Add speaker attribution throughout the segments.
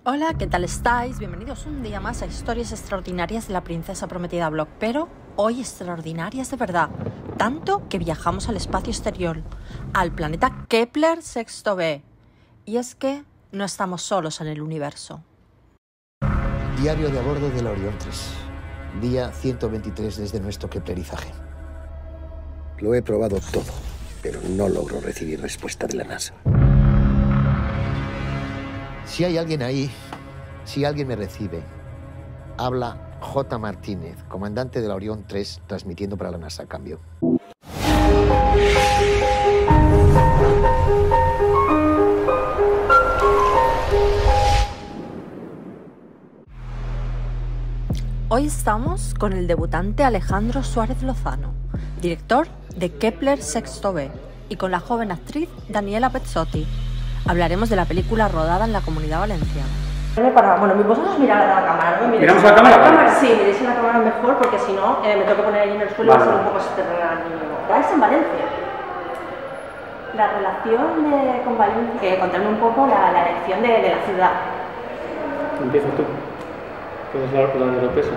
Speaker 1: Hola, ¿qué tal estáis? Bienvenidos un día más a Historias Extraordinarias de la Princesa Prometida Vlog, pero hoy extraordinarias de verdad, tanto que viajamos al espacio exterior, al planeta Kepler Sexto B. Y es que no estamos solos en el universo.
Speaker 2: Diario de a bordo del Orión 3, día 123 desde nuestro keplerizaje. Lo he probado todo, pero no logro recibir respuesta de la NASA. Si hay alguien ahí, si alguien me recibe, habla J. Martínez, comandante del Orión 3, transmitiendo para la NASA. Cambio.
Speaker 1: Hoy estamos con el debutante Alejandro Suárez Lozano, director de Kepler Sexto B, y con la joven actriz Daniela Pezzotti. Hablaremos de la película rodada en la Comunidad Valenciana.
Speaker 3: Bueno, vosotros mirad a la cámara, ¿no?
Speaker 4: ¿Miramos a la cámara?
Speaker 3: Sí, miréis a la cámara mejor, porque si no, me tengo que poner ahí en el suelo y va a ser un poco externo. ¿Estáis en Valencia? La relación con Valencia, contarme un poco la elección de la ciudad.
Speaker 4: Empieza tú. ¿Puedes hablar con la de peso?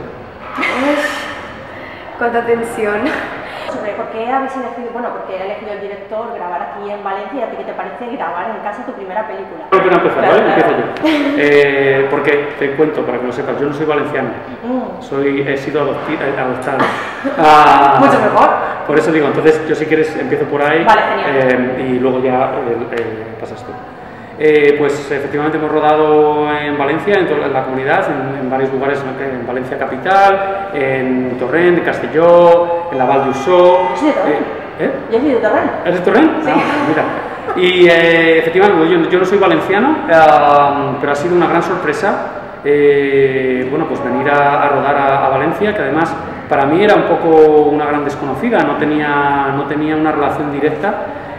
Speaker 5: Cuánta tensión.
Speaker 3: ¿Por qué habéis elegido, por qué ha elegido el director grabar aquí en Valencia? ¿Y a ti qué te parece grabar en casa tu primera película?
Speaker 4: Creo que no empezar, ¿vale? Empiezo yo. Porque te cuento, para que lo sepas, yo no soy valenciano. He sido adoptado.
Speaker 3: Mucho mejor.
Speaker 4: Por eso digo, entonces yo si quieres empiezo por ahí.
Speaker 3: Vale, genial.
Speaker 4: Y luego ya pasas tú. Pues efectivamente hemos rodado en Valencia, en la comunidad, en varios lugares, en Valencia capital, en Torrent, en Castelló, en la Val d'Uixó.
Speaker 3: Yo soy de Torrent. Yo soy de Torrent.
Speaker 4: ¿Eres de Torrent?
Speaker 3: Sí.
Speaker 4: Mira. Y efectivamente, yo no soy valenciano, pero ha sido una gran sorpresa pues venir a rodar a Valencia, que además para mí era un poco una gran desconocida, no tenía una relación directa.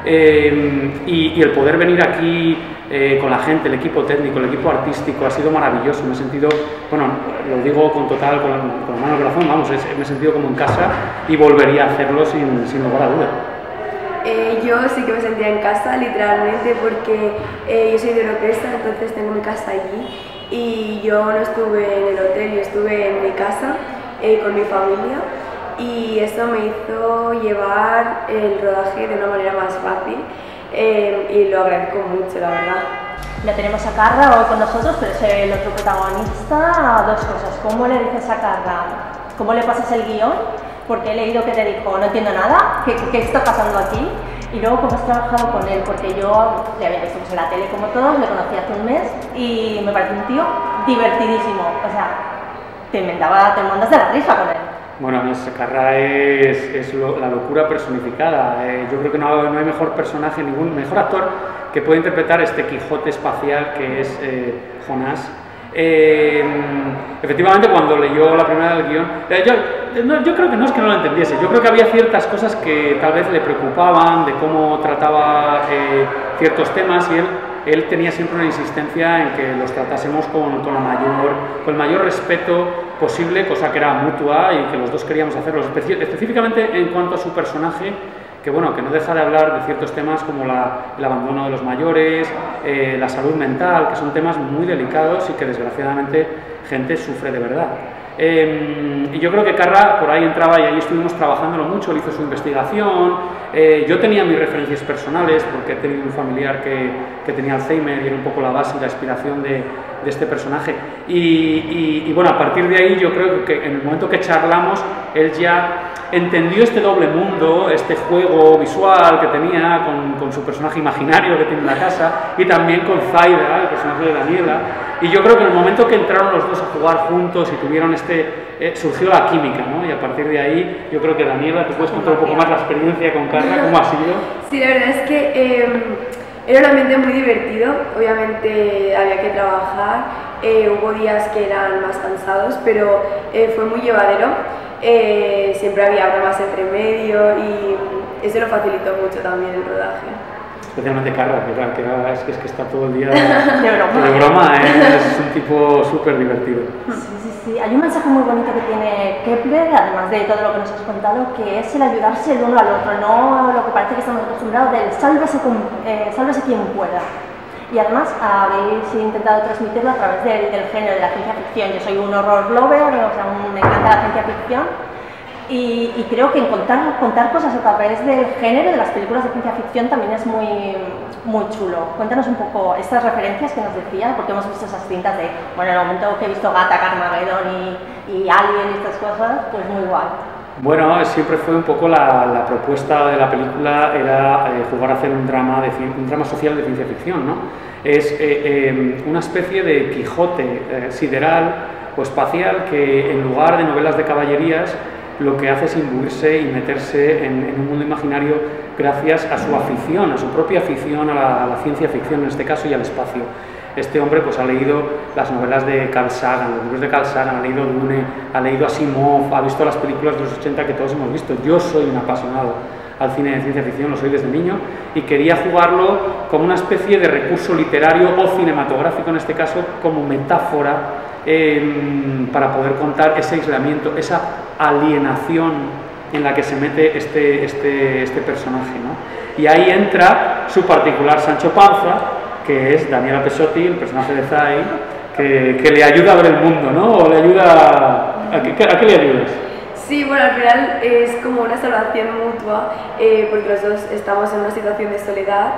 Speaker 4: Y el poder venir aquí con la gente, el equipo técnico, el equipo artístico, ha sido maravilloso. Me he sentido, lo digo con la mano en el corazón, me he sentido como en casa y volvería a hacerlo sin lugar a duda.
Speaker 5: Yo sí que me sentía en casa, literalmente, porque yo soy de Oropesa, entonces tengo mi casa allí y yo no estuve en el hotel, yo estuve en mi casa con mi familia. Y eso me hizo llevar el rodaje de una manera más fácil y lo agradezco mucho, la verdad.
Speaker 3: Ya tenemos a Carra hoy con nosotros, pero es el otro protagonista. Dos cosas: ¿cómo le dices a Carra? ¿Cómo le pasas el guión? Porque he leído que te dijo, no entiendo nada, ¿qué está pasando aquí? Y luego, ¿cómo has trabajado con él? Porque yo le había visto en la tele como todos, le conocí hace un mes y me parece un tío divertidísimo. O sea, te mandas de la risa con él.
Speaker 4: Bueno, Carra es la locura personificada. Yo creo que no hay mejor personaje, mejor actor que puede interpretar este Quijote espacial que es Jonás. Efectivamente, cuando leyó la primera del guión, yo creo que no es que no lo entendiese, yo creo que había ciertas cosas que tal vez le preocupaban de cómo trataba ciertos temas, y él tenía siempre una insistencia en que los tratásemos con el mayor respeto posible, cosa que era mutua y que los dos queríamos hacerlo, específicamente en cuanto a su personaje, que no deja de hablar de ciertos temas como el abandono de los mayores, la salud mental, que son temas muy delicados y que desgraciadamente gente sufre de verdad. Y yo creo que Carra por ahí entraba y ahí estuvimos trabajándolo mucho, él hizo su investigación, yo tenía mis referencias personales porque he tenido un familiar que tenía Alzheimer y era un poco la base y la inspiración de este personaje. Y a partir de ahí yo creo que en el momento que charlamos, él ya entendió este doble mundo, este juego visual que tenía con su personaje imaginario que tiene en la casa y también con Zaida, el personaje de Daniela. Y yo creo que en el momento que entraron los dos a jugar juntos y tuvieron surgió la química, ¿no? Y a partir de ahí yo creo que Daniela, ¿te puedes contar un poco más la experiencia con Carra? ¿Cómo ha sido?
Speaker 5: Sí, la verdad es que era un ambiente muy divertido, obviamente había que trabajar, hubo días que eran más cansados, pero fue muy llevadero, siempre había bromas entre medio y eso lo facilitó mucho también el rodaje.
Speaker 4: Especialmente Carra, que está todo el día de broma, es un tipo súper divertido.
Speaker 3: Sí, hay un mensaje muy bonito que tiene Kepler, además de todo lo que nos has contado, que es el ayudarse el uno al otro, no lo que parece que estamos acostumbrados del sálvese quien pueda. Y además habéis intentado transmitirlo a través del género de la ciencia ficción. Yo soy un horror lover, o sea, me encanta la ciencia ficción. Y creo que contar cosas a través del género de las películas de ciencia ficción también es muy chulo. Cuéntanos un poco estas referencias que nos decías, porque hemos visto esas cintas de, bueno, en el momento que he visto Gata, Carmageddon y Alien y estas cosas, pues muy guay.
Speaker 4: Bueno, siempre fue un poco la propuesta de la película, era jugar a hacer un drama social de ciencia ficción, ¿no? Es una especie de Quijote sideral o espacial que en lugar de novelas de caballerías lo que hace es imbuirse y meterse en un mundo imaginario gracias a su afición, a su propia afición a la ciencia ficción en este caso y al espacio. Este hombre pues ha leído las novelas de Carl Sagan, los libros de Carl Sagan, ha leído Dune, ha leído Asimov, ha visto las películas de los 80 que todos hemos visto. Yo soy un apasionado al cine de ciencia ficción, lo soy desde niño, y quería jugarlo como una especie de recurso literario o cinematográfico, en este caso, como metáfora para poder contar ese aislamiento, esa alienación en la que se mete este personaje, ¿no? Y ahí entra su particular Sancho Panza, que es Daniela Pesotti, el personaje de Zai, que le ayuda a ver el mundo, ¿no? O le ayuda ¿a qué le ayudas?
Speaker 5: Sí, bueno, al final es como una salvación mutua, porque los dos estamos en una situación de soledad,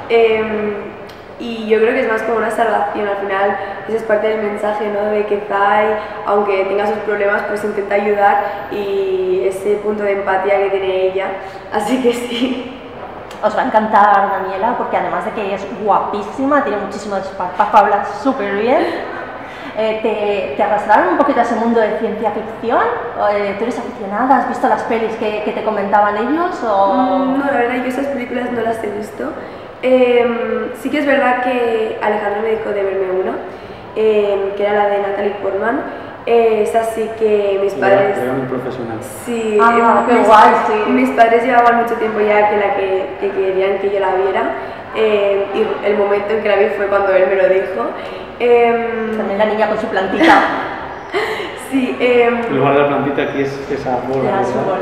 Speaker 5: y yo creo que es más como una salvación. Al final esa es parte del mensaje, ¿no? De que Zai, aunque tenga sus problemas, pues intenta ayudar, y ese punto de empatía que tiene ella, así que sí.
Speaker 3: Os va a encantar Daniela, porque además de que es guapísima, tiene muchísimo desparpajo, habla súper bien. ¿Te arrastraron un poquito a ese mundo de ciencia ficción? ¿Tú eres aficionada? ¿Has visto las pelis que te comentaban ellos? O...
Speaker 5: No, la verdad, yo esas películas no las he visto. Sí que es verdad que Alejandro me dijo de verme una, que era la de Natalie Portman. Es así que mis padres...
Speaker 4: Era muy profesional.
Speaker 5: Sí,
Speaker 3: qué guay, sí.
Speaker 5: Mis padres llevaban mucho tiempo ya que querían que yo la viera, y el momento en que la vi fue cuando él me lo dijo.
Speaker 3: También la niña con su plantita.
Speaker 5: Sí.
Speaker 4: En lugar de la plantita aquí es esa bola.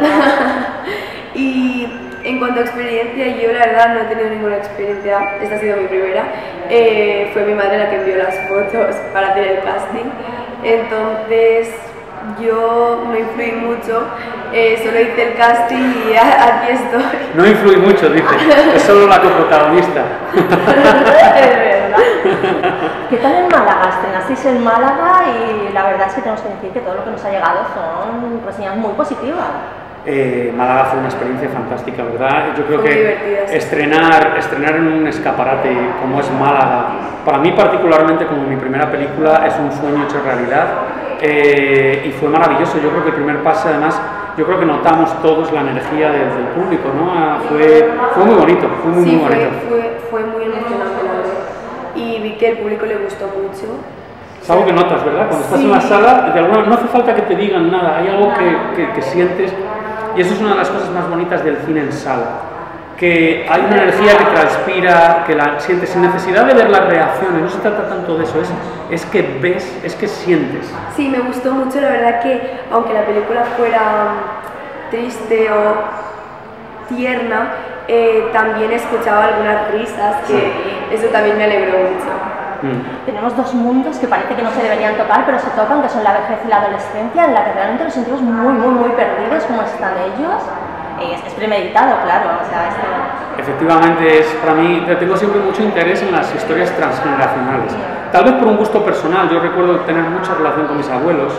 Speaker 5: Y en cuanto a experiencia, yo la verdad no he tenido ninguna experiencia, esta ha sido mi primera. Fue mi madre la que envió las fotos para hacer el casting, entonces yo no influí mucho, solo hice el casting y aquí estoy.
Speaker 4: No influí mucho, dice, es solo la coprotagonista.
Speaker 3: Es verdad. ¿Qué tal en Málaga? Estrenasteis en Málaga y la verdad es que tenemos que decir que todo lo que nos ha llegado son reseñas muy positivas.
Speaker 4: Málaga fue una experiencia fantástica, ¿verdad? Yo creo
Speaker 5: Muy
Speaker 4: que
Speaker 5: divertida,
Speaker 4: estrenar en un escaparate como es Málaga, para mí particularmente como mi primera película, es un sueño hecho realidad, y fue maravilloso. Yo creo que el primer pase, además, yo creo que notamos todos la energía del público, ¿no? Fue muy bonito, fue muy bonito.
Speaker 5: Fue muy emocionante, la verdad, y vi que al público le gustó mucho.
Speaker 4: Es algo que notas, ¿verdad? Cuando estás en la sala, no hace falta que te digan nada, hay algo que sientes, y eso es una de las cosas más bonitas del cine en sala, que hay una energía que transpira, que la sientes sin necesidad de ver las reacciones. No se trata tanto de eso, es que ves, es que sientes.
Speaker 5: Sí, me gustó mucho, la verdad, que aunque la película fuera triste o tierna, también escuchaba algunas risas, que eso también me alegró mucho.
Speaker 3: Tenemos dos mundos que parece que no se deberían tocar, pero se tocan, que son la vejez y la adolescencia, en la que realmente nos sentimos muy perdidos, como están ellos. Es premeditado, claro, o sea,
Speaker 4: Efectivamente, para mí, tengo siempre mucho interés en las historias transgeneracionales. Tal vez por un gusto personal, yo recuerdo tener mucha relación con mis abuelos,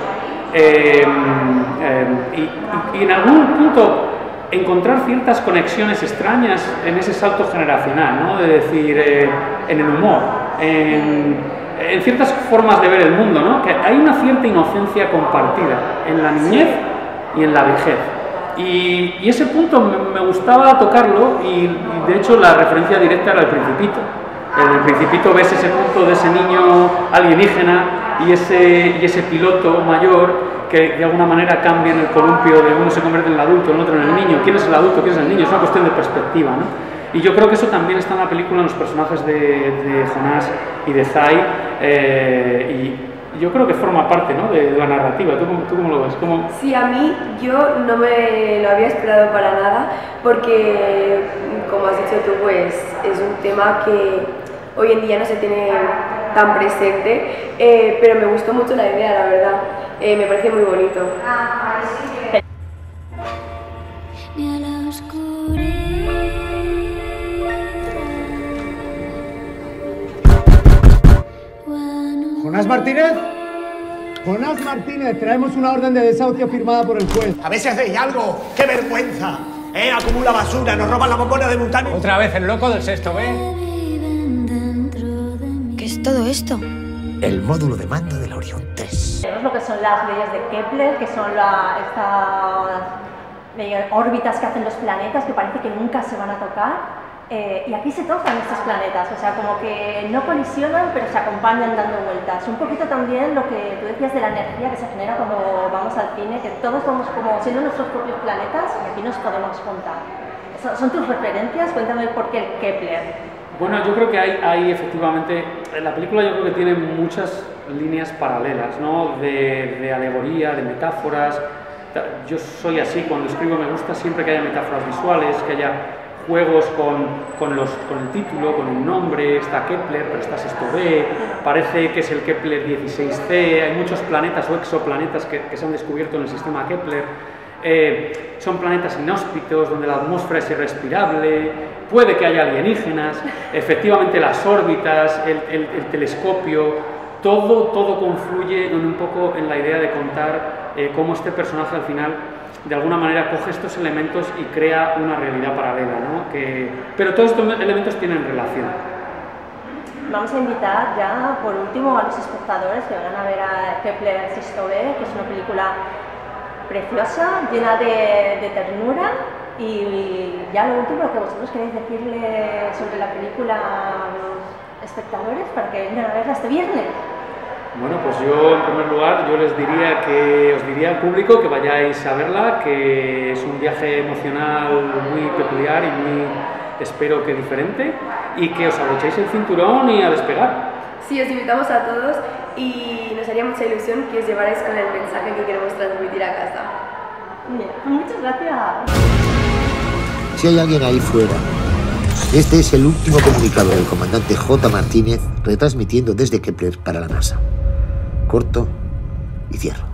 Speaker 4: y en algún punto encontrar ciertas conexiones extrañas en ese salto generacional, ¿no? De decir, en el humor, en ciertas formas de ver el mundo, ¿no? Que hay una cierta inocencia compartida en la niñez y en la vejez. Y ese punto me gustaba tocarlo, y de hecho la referencia directa era El Principito. En El Principito ves ese punto de ese niño alienígena y ese piloto mayor que de alguna manera cambia en el columpio, de uno se convierte en el adulto, el otro en el niño. ¿Quién es el adulto? ¿Quién es el niño? Es una cuestión de perspectiva, ¿no? Y yo creo que eso también está en la película, en los personajes de Jonás y de Zai, y yo creo que forma parte, ¿no?, de la narrativa. ¿Tú cómo lo ves?
Speaker 5: Sí, a mí yo no me lo había esperado para nada, porque, como has dicho tú, pues es un tema que hoy en día no se tiene tan presente, pero me gustó mucho la idea, la verdad, me parece muy bonito.
Speaker 6: ¿Jonás Martínez? Jonás Martínez, traemos una orden de desahucio firmada por el juez.
Speaker 7: A ver si hacéis algo. ¡Qué vergüenza! Acumula basura, nos roban la bombona de Bután.
Speaker 6: Otra vez el loco del sexto B.
Speaker 1: ¿Qué es todo esto?
Speaker 2: El módulo de mando del Orión 3.
Speaker 3: Tenemos lo que son las leyes de Kepler, que son estas órbitas que hacen los planetas, que parece que nunca se van a tocar. Y aquí se tocan estos planetas, o sea, como que no colisionan, pero se acompañan dando vueltas. Un poquito también lo que tú decías de la energía que se genera cuando vamos al cine, que todos vamos como siendo nuestros propios planetas y aquí nos podemos juntar. ¿Son tus referencias? Cuéntame por qué el Kepler.
Speaker 4: Bueno, yo creo que hay efectivamente, la película yo creo que tiene muchas líneas paralelas, ¿no? De alegoría, de metáforas. Yo soy así, cuando escribo me gusta siempre que haya metáforas visuales, que haya juegos con el título, con el nombre. Está Kepler, pero está Sexto B, parece que es el Kepler 16c, hay muchos planetas o exoplanetas que se han descubierto en el sistema Kepler. Son planetas inhóspitos, donde la atmósfera es irrespirable, puede que haya alienígenas, efectivamente las órbitas, el telescopio, todo confluye un poco en la idea de contar cómo este personaje al final de alguna manera coge estos elementos y crea una realidad paralela, ¿no? Pero todos estos elementos tienen relación.
Speaker 3: Vamos a invitar ya, por último, a los espectadores que van a ver a Kepler Sexto B, que es una película preciosa, llena de ternura, y ya lo último, lo que vosotros queréis decirle sobre la película a los espectadores para que vengan a verla este viernes.
Speaker 4: Bueno, pues yo en primer lugar os diría al público que vayáis a verla, que es un viaje emocional muy peculiar y muy, espero que diferente, y que os abrochéis el cinturón y a despegar.
Speaker 5: Sí, os invitamos a todos y nos haría mucha ilusión que os llevarais con el mensaje que queremos transmitir a casa.
Speaker 3: Bien, muchas gracias.
Speaker 2: Si hay alguien ahí fuera, este es el último comunicado del comandante J. Martínez retransmitiendo desde Kepler para la NASA. Corto y cierro.